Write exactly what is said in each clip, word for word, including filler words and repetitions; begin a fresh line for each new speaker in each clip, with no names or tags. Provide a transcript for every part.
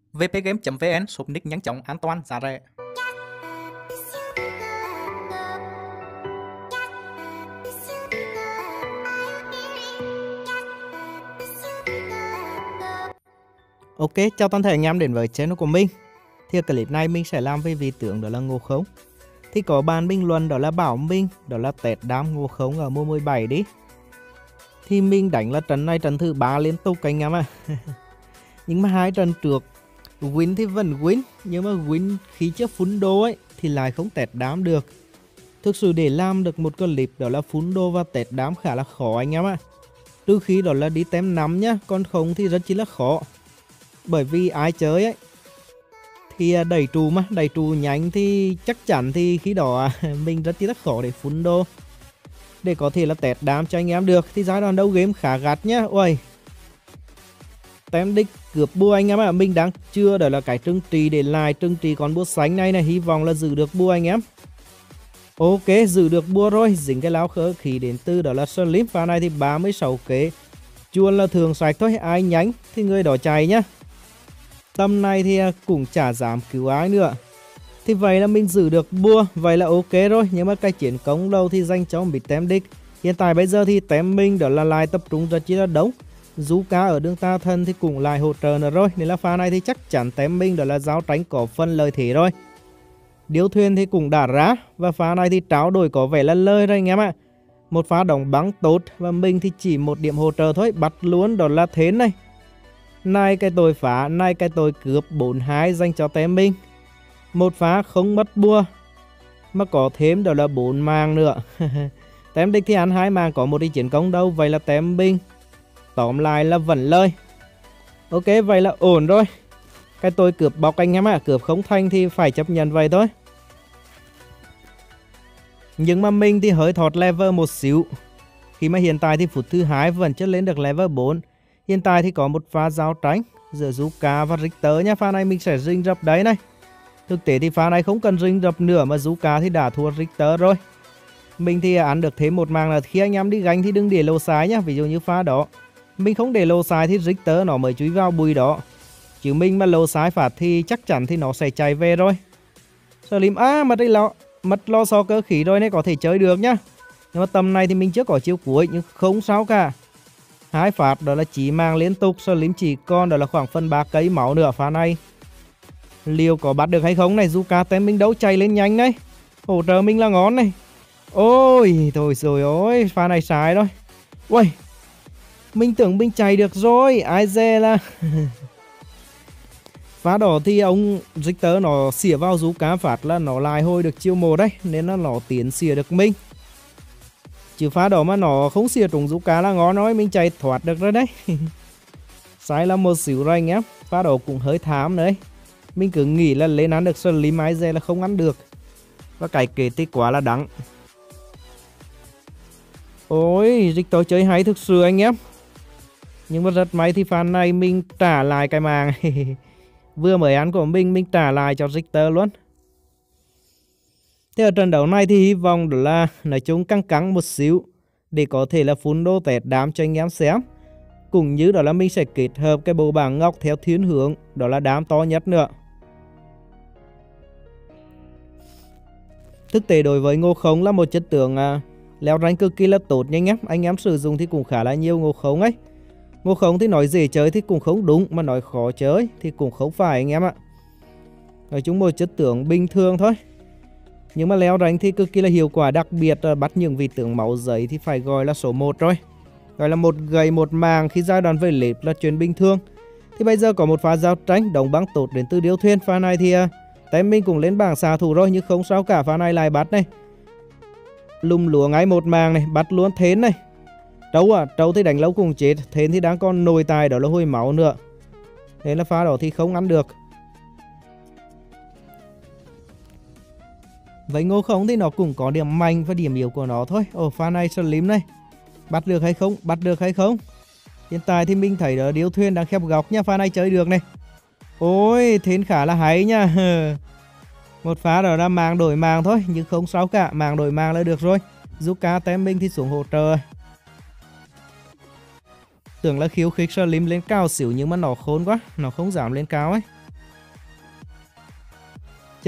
vpgame.vn shop nick nhanh chóng, an toàn, giá rẻ.
Ok, chào toàn thể anh em đến với channel của mình. Thì clip này mình sẽ làm về vị tướng đó là Ngộ Không. Thì có bạn bình luận đó là bảo mình đó là test đám Ngộ Không ở mùa mười bảy đi. Thì mình đánh là trận này trận thứ ba liên tục anh em ạ. À. Nhưng mà hai trận trước win thì vẫn win, nhưng mà win khi chưa full đô ấy thì lại không test đám được. Thực sự để làm được một clip đó là full đô và test đám khá là khó anh em ạ. À. Trừ khi đó là đi tem năm nhá, còn không thì rất chỉ là khó. Bởi vì ai chơi ấy thì đẩy trù mà, đẩy trù nhanh thì chắc chắn thì khi đó mình rất là khó để full đô. Để có thể là test đám cho anh em được. Thì giai đoạn đầu game khá gắt nhá. Ôi, tem đích cướp bua anh em ạ. À. Mình đang chưa đó là cái trưng trì để lại trưng trì con búa xanh này này. Hy vọng là giữ được bua anh em. Ok, giữ được bua rồi. Dính cái lao khớ khí đến từ đó là Slim. Pha này thì ba mươi sáu kế. Chuồn là thường sạch thôi. Ai nhánh thì người đó chạy nhá. Tầm này thì cũng chả dám cứu ai nữa. Thì vậy là mình giữ được bua. Vậy là ok rồi. Nhưng mà cái chiến công lâu thì dành cho bị tem đích. Hiện tại bây giờ thì tem mình đó là lại tập trung rất chi là đông. Zuka ở đường ta thân thì cũng lại hỗ trợ nữa rồi. Nên là pha này thì chắc chắn tem mình đó là giao tránh có phần lời thế rồi. Điếu thuyền thì cũng đã ra. Và pha này thì tráo đổi có vẻ là lời rồi anh em ạ. Một pha đóng bắn tốt. Và mình thì chỉ một điểm hỗ trợ thôi. Bắt luôn đó là thế này. Này cái tôi phá, này cái tôi cướp bốn hai dành cho tem mình. Một phá không mất bua. Mà có thêm đó là bốn màng nữa. Tem đích thì ăn hai màng có một đi chiến công đâu. Vậy là tem mình tóm lại là vẫn lời. Ok, vậy là ổn rồi. Cái tôi cướp bọc anh em ạ. À. Cướp không thành thì phải chấp nhận vậy thôi. Nhưng mà mình thì hơi thọt level một xíu. Khi mà hiện tại thì phút thứ hai vẫn chưa lên được level bốn. Hiện tại thì có một pha giao tránh giữa Zuka và Richter nhá. Pha này mình sẽ rinh rập đấy này. Thực tế thì pha này không cần rinh rập nữa mà Zuka thì đã thua Richter rồi. Mình thì ăn được thêm một màng là khi anh em đi gánh thì đừng để lô sai nhá. Ví dụ như pha đó mình không để lô sai thì Richter nó mới chui vào bùi đó. Chứ mình mà lô sai phạt thì chắc chắn thì nó sẽ chạy về rồi. Slim à mà đây lo mất lo so cơ khí rồi này, có thể chơi được nhá. Nhưng mà tầm này thì mình chưa có chiêu cuối nhưng không sao cả. Hai phát đó là chỉ mang liên tục. Slim chỉ còn đó là khoảng phần ba cây máu nữa. Pha này liệu có bắt được hay không này. Zuka tem mình đấu chạy lên nhanh đấy. Hỗ trợ mình là ngon này. Ôi thôi rồi ôi. Pha này sai rồi. Ui, mình tưởng mình chạy được rồi. Ai dè là pha đỏ thì ông Richter nó xỉa vào Zuka phát là nó lại hồi được chiêu một đấy. Nên là nó tiến xỉa được mình. Chứ pha đó mà nó không xỉa trúng Zuka là ngon nói. Mình chạy thoát được rồi đấy. Sai là một xíu rồi anh em. Pha đó cũng hơi thám đấy. Mình cứ nghĩ là lên ăn được Slim ai dè là không ăn được. Và cái kế tích quá là đắng. Ôi, Richter chơi hay thực sự anh em. Nhưng mà rất may thì pha này mình trả lại cái màng. Vừa mới ăn của mình, mình trả lại cho Richter luôn. Thế ở trận đấu này thì hy vọng đó là nói chung căng căng một xíu. Để có thể là full đô test đám cho anh em xem. Cũng như đó là mình sẽ kết hợp cái bộ bảng ngọc theo thiên hướng. Đó là đám to nhất nữa. Thực tế đối với Ngộ Không là một chất tướng uh, leo rank cực kỳ là tốt nha anh em. Anh em sử dụng thì cũng khá là nhiều Ngộ Không ấy. Ngộ Không thì nói dễ chơi thì cũng không đúng. Mà nói khó chơi thì cũng không phải anh em ạ. Nói chung một chất tướng bình thường thôi. Nhưng mà leo rank thì cực kỳ là hiệu quả. Đặc biệt là bắt những vị tướng máu giấy thì phải gọi là số một rồi. Gọi là một gầy một màng khi giai đoạn về lệp là chuyện bình thường. Thì bây giờ có một pha giao tranh đồng băng tốt đến từ điếu thuyền. Pha này thì uh, tay mình cũng lên bảng xạ thủ rồi. Nhưng không sao cả, pha này lại bắt này. Lùm lúa ngay một màng này. Bắt luôn Thến này. Trâu à, trâu thì đánh lâu cùng chết. Thến thì đang còn nồi tài đó là hồi máu nữa. Thế là pha đó thì không ăn được. Với Ngộ Không thì nó cũng có điểm mạnh và điểm yếu của nó thôi. Ồ, pha này Slim này. Bắt được hay không? Bắt được hay không? Hiện tại thì mình thấy đó điếu thuyền đang khép góc nha. Pha này chơi được này. Ôi, Thến khá là hay nha. Một pha đó là màng đổi màng thôi. Nhưng không sao cả, màng đổi màng là được rồi. Zuka tem mình thì xuống hỗ trợ. Tưởng là khiêu khích Slim lên cao xỉu nhưng mà nó khốn quá. Nó không dám lên cao ấy.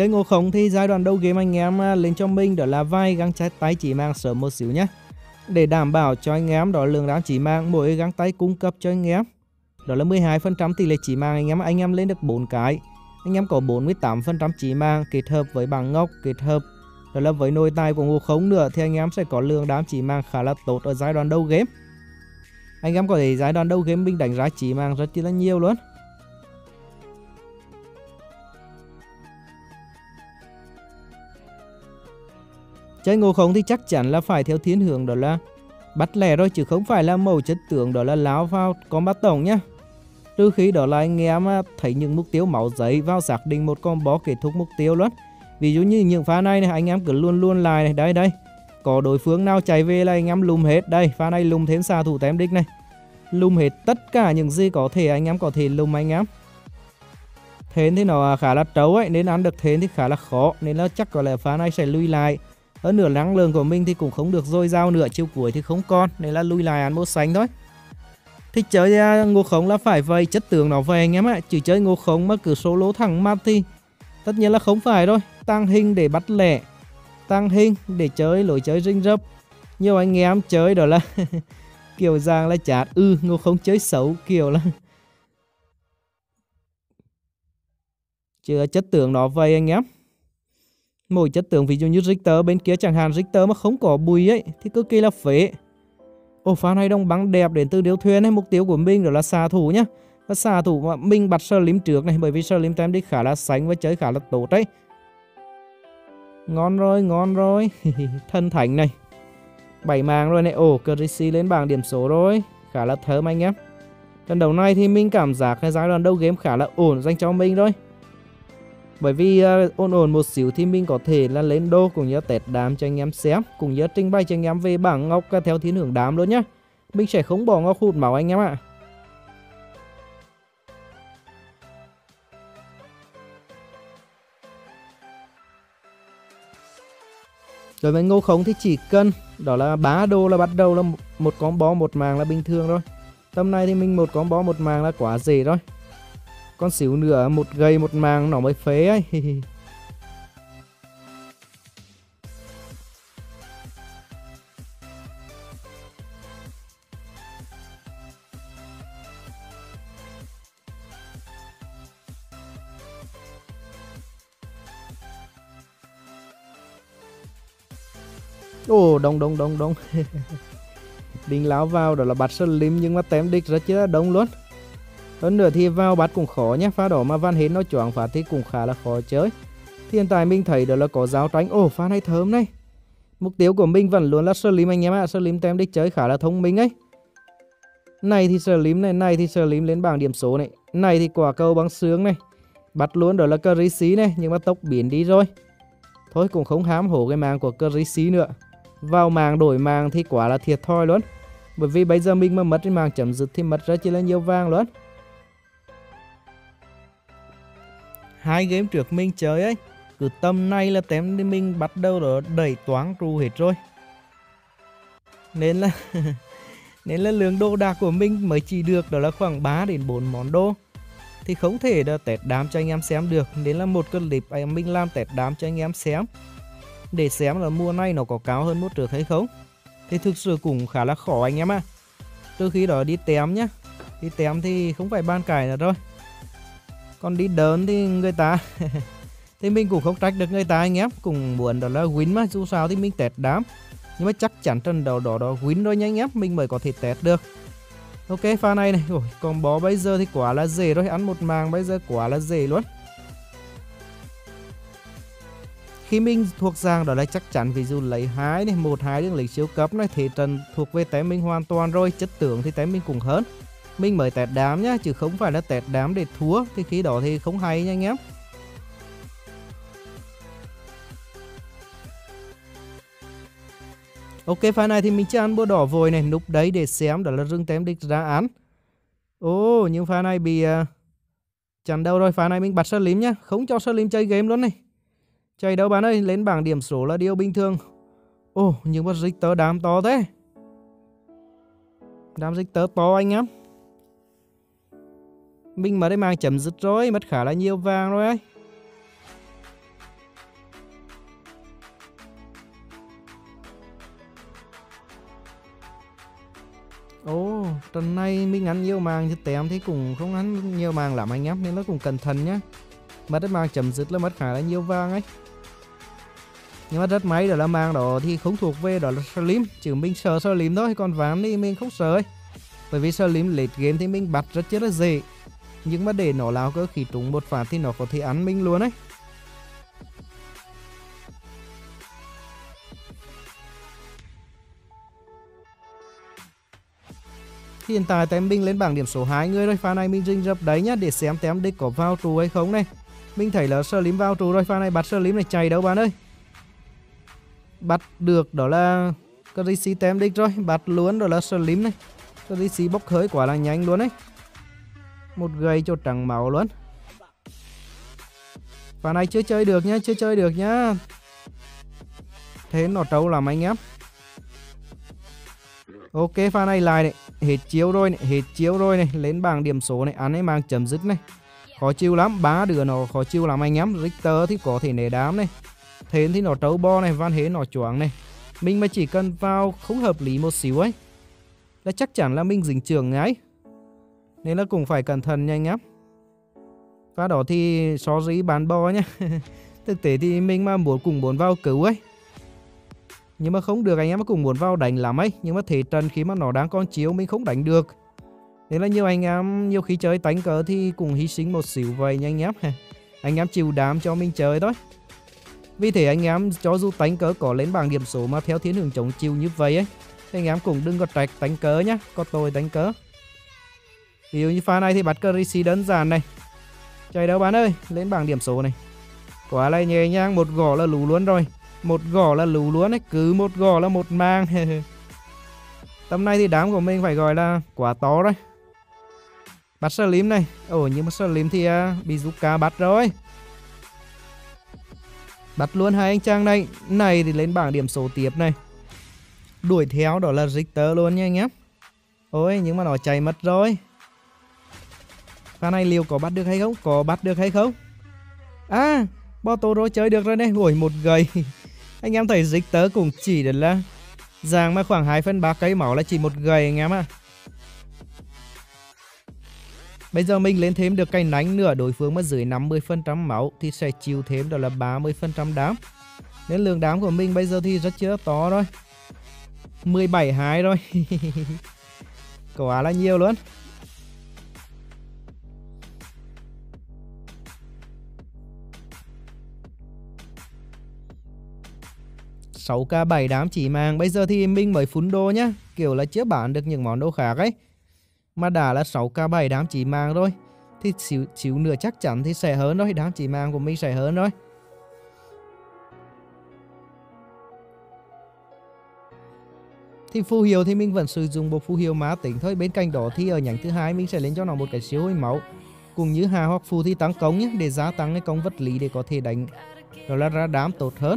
Chơi ngô khống thì giai đoạn đầu game anh em lên cho mình đó là vài găng tay chỉ mang sớm một xíu nhé. Để đảm bảo cho anh em đó lượng đám chỉ mang mỗi găng tay cung cấp cho anh em đó là mười hai phần trăm tỷ lệ chỉ mang anh em anh em lên được bốn cái. Anh em có bốn mươi tám phần trăm chỉ mang kết hợp với bảng ngọc kết hợp đó là với nội tài của ngô khống nữa thì anh em sẽ có lượng đám chỉ mang khá là tốt ở giai đoạn đầu game. Anh em có thể giai đoạn đầu game mình đánh giá chỉ mang rất là nhiều luôn. Chơi ngô khống thì chắc chắn là phải theo thiên hướng đó là bắt lẻ rồi, chứ không phải là mẫu chất tướng đó là láo vào combat tổng nhá. Trừ khi đó là anh em thấy những mục tiêu máu giấy vào xác định một combo kết thúc mục tiêu luôn. Ví dụ như những pha này, này anh em cứ luôn luôn lại này, đây đây. Có đối phương nào chạy về là anh em lùm hết. Đây, pha này lùm thêm xạ thủ tém đích này. Lùm hết tất cả những gì có thể anh em có thể lùm anh em. Thế thì nó khá là trấu ấy, nên ăn được thế thì khá là khó. Nên là chắc có lẽ pha này sẽ lui lại. Hơn nửa năng lượng của mình thì cũng không được dồi dào nữa, chiều cuối thì không còn, nên là lui lại ăn màu xanh thôi. Thì chơi ngô khống là phải vậy, chất tướng nó về anh em ạ. Chỉ chơi ngô khống mà cứ solo thẳng mặt thì tất nhiên là không phải rồi. Tăng hình để bắt lẻ, tăng hình để chơi lối chơi rinh rập. Nhiều anh em chơi đó là kiểu dạng là chát, ừ ngô khống chơi xấu kiểu là chứ chất tướng nó vậy anh em. Mỗi chất tướng ví dụ như Richter bên kia chẳng hạn, Richter mà không có bùi ấy thì cực kỳ là phế. Ồ, pha này đông bắn đẹp đến từ điếu thuyền ấy. Mục tiêu của mình đó là xạ thủ nhá. Và xạ thủ mà mình bắt Slim trước này, bởi vì Slim tem đi khá là sánh và chơi khá là tốt đấy. Ngon rồi, ngon rồi. Thân thánh này, bảy màng rồi này. Ồ, Chrissy lên bảng điểm số rồi, khá là thơm anh em. Trận đấu này thì mình cảm giác cái giai đoạn đầu game khá là ổn dành cho mình rồi. Bởi vì uh, ổn ổn một xíu thì mình có thể là lên đô cũng như test đám cho anh em xem, cũng như trình bày cho anh em về bảng ngọc theo thiên hướng đám luôn nhá. Mình sẽ không bỏ ngọc hút máu anh em ạ. Đối với ngô khống thì chỉ cần đó là ba đô là bắt đầu là một combo một màng là bình thường rồi. Tầm này thì mình một combo một màng là quá dễ rồi. Con xíu nữa một gầy một màng nó mới phế ấy. Ồ, đông đông đông đông. Định láo vào đó là bắt Slim nhưng mà tém địch rất là đông luôn. Hơn nữa thì vào bắt cũng khó nhé. Pha đó mà Van Hến nó choáng phá thì cũng khá là khó chơi. Thì hiện tại mình thấy đó là có giáo tránh. Ồ, pha này thơm này. Mục tiêu của mình vẫn luôn là Slim anh em ạ. Slim tem đích chơi khá là thông minh ấy. Này thì Slim này, này thì Slim lên bảng điểm số này. Này thì quả cầu băng sướng này. Bắt luôn đó là Chrissy này, nhưng mà tốc biến đi rồi. Thôi cũng không hám hổ cái màng của Chrissy nữa. Vào màng đổi màng thì quả là thiệt thòi luôn. Bởi vì bây giờ mình mà mất cái màng chấm dứt thì mất rất là nhiều vàng luôn. Hai game trước mình chơi ấy, cứ tầm này là tém thì mình bắt đầu đó đẩy toán trù hết rồi. Nên là nên là lượng đồ đạc của mình mới chỉ được đó là khoảng ba đến bốn món đồ. Thì không thể là test đám cho anh em xem được. Nên là một clip mình làm test đám cho anh em xem, để xem là mùa này nó có cao hơn mùa trước hay không. Thì thực sự cũng khá là khó anh em ạ. À. Từ khi đó đi tém nhá. Đi tém thì không phải ban cải nữa rồi. Còn đi đớn thì người ta thì mình cũng không trách được người ta anh em. Cũng muốn đó là win mà, dù sao thì mình test đám. Nhưng mà chắc chắn trận đầu đó đó win rồi nha anh em, mình mới có thể test được. Ok, pha này này, ôi, combo bây giờ thì quá là dễ rồi, ăn một màng bây giờ quá là dễ luôn. Khi mình thuộc dạng đó là chắc chắn, ví dụ lấy hai này, một hai đường lấy siêu cấp này, thì trận thuộc về té mình hoàn toàn rồi. Chất tưởng thì té mình cũng hơn. Mình mới test đám nhá, chứ không phải là test đám để thua, thì khi đó thì không hay nha anh em. Ok, pha này thì mình chưa ăn búa đỏ vội này, núp đấy để xem đó là rừng tém địch ra án. Ồ, nhưng pha này bị uh, chắn đâu rồi, pha này mình bắt Slim nhá, không cho Slim chơi game luôn này. Chơi đâu bạn ơi, lên bảng điểm số là điều bình thường. Ồ, nhưng mà Richter đám to thế. Đám Richter to anh em. Mình mà đây mang chấm dứt rồi, mất khá là nhiều vàng rồi ấy. Ồ, trận này mình ăn nhiều màng chứ tém thì cũng không ăn nhiều màng lắm anh em, nên nó cũng cẩn thận nhá. Mất màng chấm dứt là mất khá là nhiều vàng ấy. Nhưng mà rất may đó là màng đó thì không thuộc về đó là Slim, chứ mình sợ Slim thôi, còn ván thì mình không sợ ấy. Bởi vì Slim late game thì mình bắt rất chết là dễ. Nhưng mà để nó lao cơ khí trúng một phát thì nó có thể ăn mình luôn ấy. Hiện tại tem mình lên bảng điểm số hai người rồi, pha này mình rinh rập đấy nhá, để xem tem đích có vào trụ hay không này. Mình thấy là Slim vào trụ rồi, pha này bắt Slim này chạy đâu bạn ơi. Bắt được đó là Crazy tem đích rồi, bắt luôn đó là Slim này. Crazy bốc khởi quả là nhanh luôn đấy. Một gầy cho trắng máu luôn. Pha này chưa chơi được nhá, chưa chơi được nhá. Thế nó trâu làm anh em. Ok, pha này lại này, hết chiếu rồi này, hết chiếu rồi này, lên bảng điểm số này, ăn ấy mang chấm dứt này. Khó chịu lắm, ba đứa nó khó chịu lắm anh em. Richter thì có thể nể đám này. Thến thì nó trâu bo này, Van Hế nó choáng này. Mình mà chỉ cần vào không hợp lý một xíu ấy là chắc chắn là mình dính trường ngay. Nên là cũng phải cẩn thận nha anh em. Pha đó thì sorry bán bo nhá. Thực tế thì mình mà muốn cùng muốn vào cứu ấy, nhưng mà không được anh em, mà cũng muốn vào đánh lắm ấy. Nhưng mà thế trận khi mà nó đang còn chiếu mình không đánh được. Nên là nhiều anh em nhiều khi chơi tánh cờ thì cũng hy sinh một xíu vậy nha anh em. Anh em chịu đám cho mình chơi thôi. Vì thế anh em cho dù tánh cờ có lên bảng điểm số mà theo thiên hướng chống chịu như vậy ấy, thì anh em cũng đừng có trách tánh cờ nhá, có tôi tánh cờ. Ví dụ như pha này thì bắt Crazy đơn giản này. Chạy đâu bạn ơi, lên bảng điểm số này. Quả này nhẹ nhàng, một gõ là lú luôn rồi. Một gõ là lú luôn ấy, cứ một gõ là một mang. Tầm này thì đám của mình phải gọi là quá to rồi. Bắt Slim này. Ồ, nhưng mà Slim thì uh, bị Zuka bắt rồi. Bắt luôn hai anh chàng này. Này thì lên bảng điểm số tiếp này. Đuổi theo đó là Richter luôn nha anh em. Ôi, nhưng mà nó chạy mất rồi. Pha này liệu có bắt được hay không? Có bắt được hay không? À, Boto rồi chơi được rồi này. Ôi, một gầy. Anh em thấy Richter cũng chỉ được là giang mà khoảng hai phần ba cây máu là chỉ một gầy anh em à. Bây giờ mình lên thêm được cây nánh nữa, đối phương mà dưới năm mươi phần trăm máu thì sẽ chịu thêm đó là ba mươi phần trăm đám. Nên lượng đám của mình bây giờ thì rất chưa to rồi. mười bảy hai rồi. Quá là nhiều luôn. sáu k bảy đám chỉ màng. Bây giờ thì mình mới phun đồ nhá, kiểu là chưa bán được những món đồ khác ấy, mà đã là sáu k bảy đám chỉ màng rồi thì xíu, xíu nữa chắc chắn thì sẽ hơn rồi. Đám chỉ màng của mình sẽ hơn rồi. Thì phù hiệu thì mình vẫn sử dụng bộ phù hiệu má tính thôi. Bên cạnh đó thì ở nhánh thứ hai mình sẽ lên cho nó một cái siêu hồi máu cùng như hà hoặc phù thì tăng công nhé, để gia tăng cái công vật lý để có thể đánh đó là ra đám tốt hơn.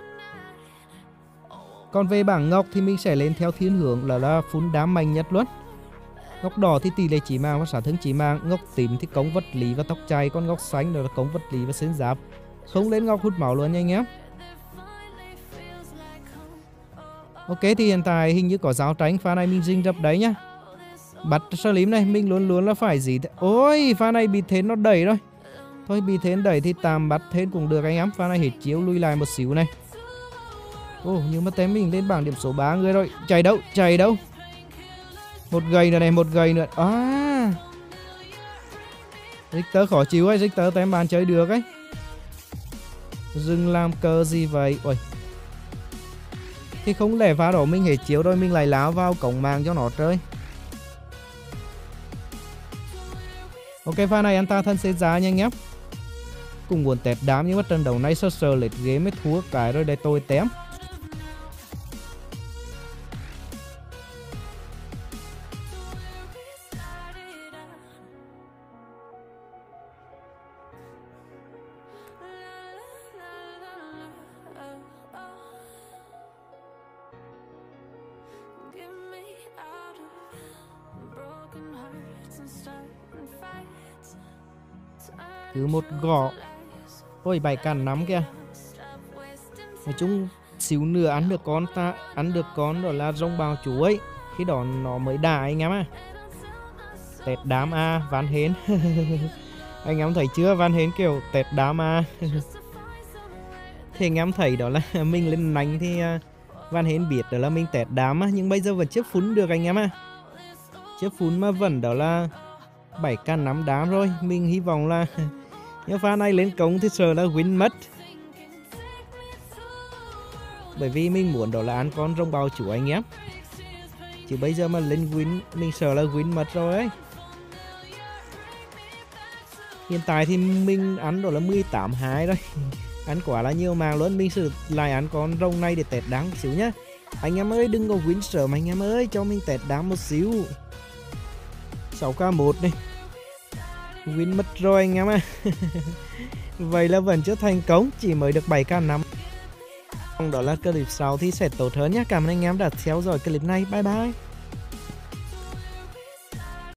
Còn về bảng ngọc thì mình sẽ lên theo thiên hướng là, là phun đám mạnh nhất luôn. Ngọc đỏ thì tỷ lệ chỉ màng và sát thương chỉ màng, ngọc tím thì công vật lý và tốc chạy, còn ngọc xanh là công vật lý và xuyên giáp. Không lên ngọc hút máu luôn nha anh em. Ok, thì hiện tại hình như có giáo tránh, pha này mình rinh rập đấy nhá. Bắt Slim này, mình luôn luôn là phải gì. Ôi, pha này bị thế nó đẩy rồi. Thôi bị thế đẩy thì tạm bắt thế cũng được anh em. Pha này hết chiếu lui lại một xíu này. Ồ, oh, nhưng mà tem mình lên bảng điểm số ba người rồi. Chạy đâu, chạy đâu. Một gầy nữa này, một gầy nữa. À, Richter khó chịu ấy, Richter tem bàn chơi được ấy. Dừng làm cờ gì vậy? Ôi, thì không lẽ pha đó mình hết chiếu rồi mình lại láo vào cổng màng cho nó chơi. Ok, pha này anh ta thân xế giá nha anh em. Cùng muốn tẹt đám nhưng mà trận đấu này sơ sơ lệch ghế mới thua cái rồi để tôi tém. Cứ một gõ. Ôi, bài cằn lắm kìa. Nói chung xíu nữa ăn được con ta, ăn được con đó là rồng bào chú ấy. Khi đó nó mới đà anh em à. Tẹt đám A Van Hến. Anh em thấy chưa, Van Hến kiểu tẹt đám A. Thì anh em thấy đó là mình lên nành thì Van Hến biết đó là mình tẹt đám á, nhưng bây giờ vẫn chưa phun được anh em à. Chưa phun mà vẫn đó là bảy k năm đám rồi. Mình hy vọng là nếu pha này lên cống thì sợ là win mất. Bởi vì mình muốn đó là ăn con rồng bào chủ anh em. Chứ bây giờ mà lên win mình sợ là win mất rồi ấy. Hiện tại thì mình ăn đó là mười tám hai rồi. Ăn quả là nhiều màng luôn. Mình sử lại ăn con rồng này để tẹt đám một xíu nhá. Anh em ơi đừng có win sớm anh em ơi, cho mình tẹt đám một xíu. Sáu k một này. Win mất rồi anh em à. Vậy là vẫn chưa thành công, chỉ mới được bảy k năm. Đó là clip sau thì sẽ tốt hơn nhé. Cảm ơn anh em đã theo dõi clip này. Bye bye.